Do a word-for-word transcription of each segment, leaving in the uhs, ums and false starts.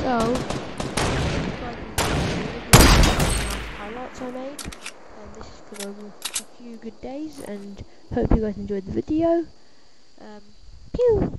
highlights I made, and this is for over a few good days, and hope you guys enjoyed the video. Um, pew!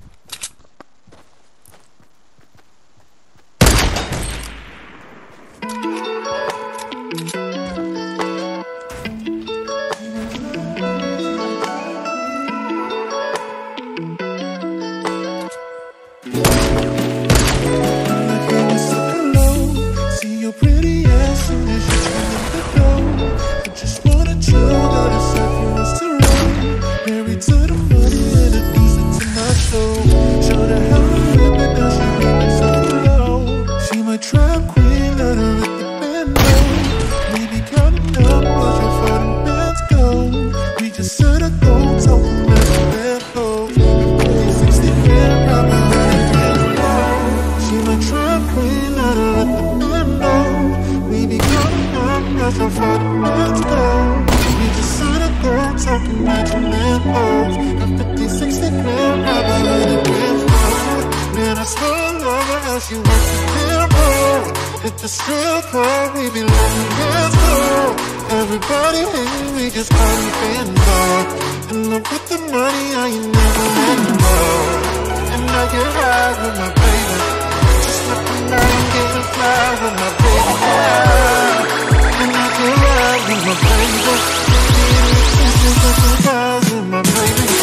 Hit the strip club, we be letting hands go. Everybody hate me, just call me fanboy. And I put the money, I ain't never letting go. And I get high with my baby. Just let me know I'm getting fly with my baby. And I get high with my baby. Just let me fly with my baby.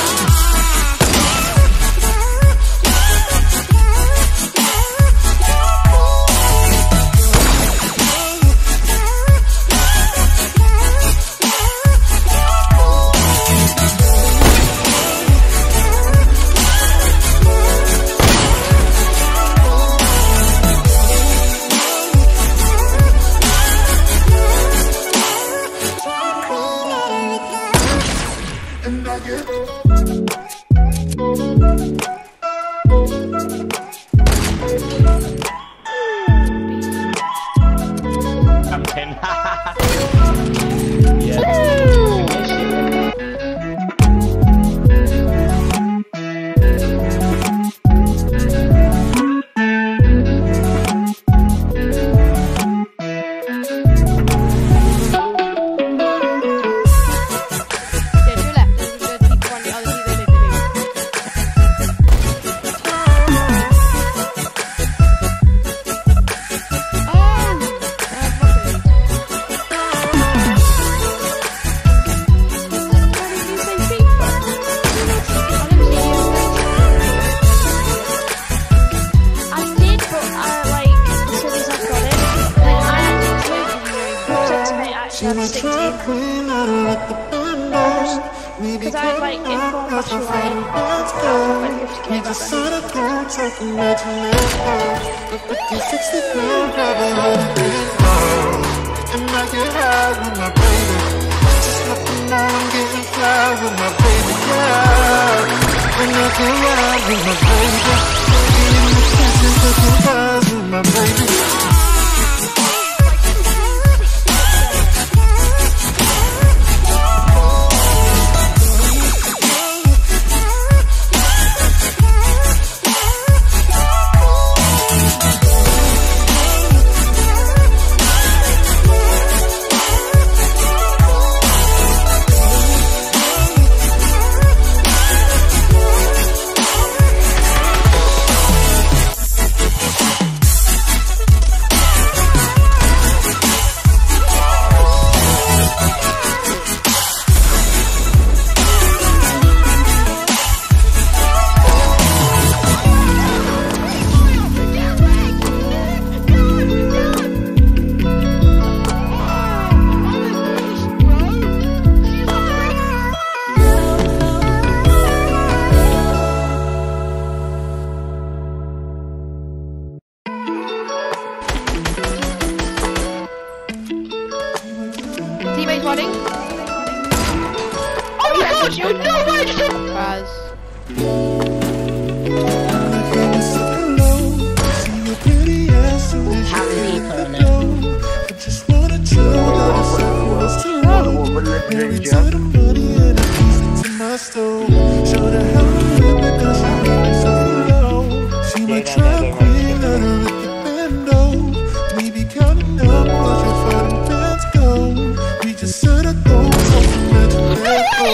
Because I like inform much away. We decided to go take a night and let go. The fifty, sixty gram grab and I get high with my baby. Just let me know I'm getting fly with my baby, yeah. And I get high with my baby. Getting the kisses, looking flies with my baby. Teammates running. Oh my gosh, you know I just Baz. How many people are there? She might try to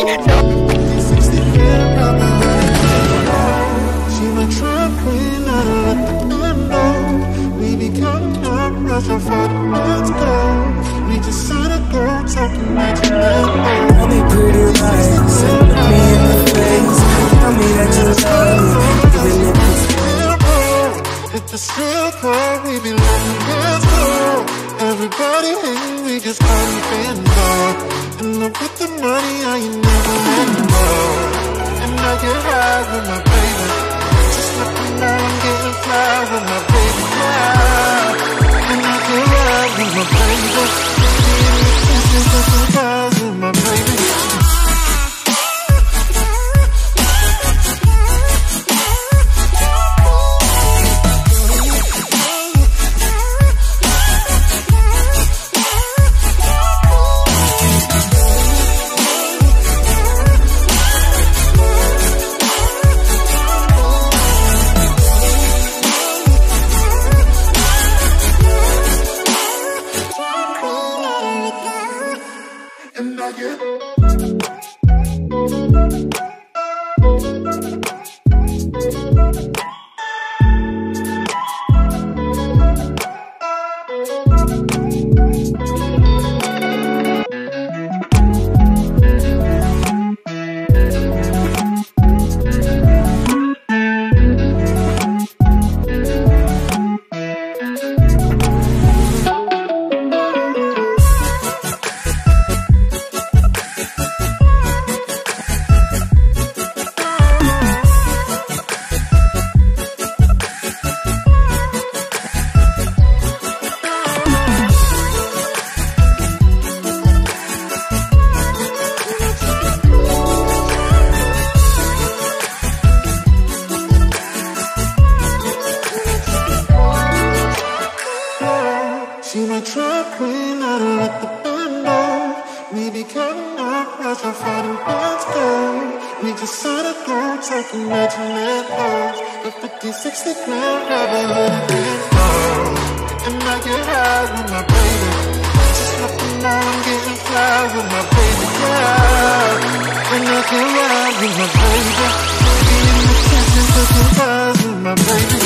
sixty grand, grab her hood. She my trap queen, I don't let the man know. We be counting up, rush our father, let's go. We just signed a goal, talking magic, let go. Tell me pretty lies, and look me in the face. Tell me that you love me, even if it's hit the strip club, we be letting hands go. Everybody hating, we just party fans dog. And up with the money, I ain't never letting go. And I get high with my baby. Just let me know I'm getting fly with my baby now. And I get high with my baby. Me and the kisses, looking flies with my baby. She my trap queen, I don't let the band know. We be counting up, rush our fighting let's go. We just signed a goal, talking magic net hoes. The fifty, sixty grand, grab a hood and go. And I get high with my baby. Just let me know I'm getting fly with my baby, yeah. And I get ride with my baby. Me and the kitchen, cooking fries with my baby.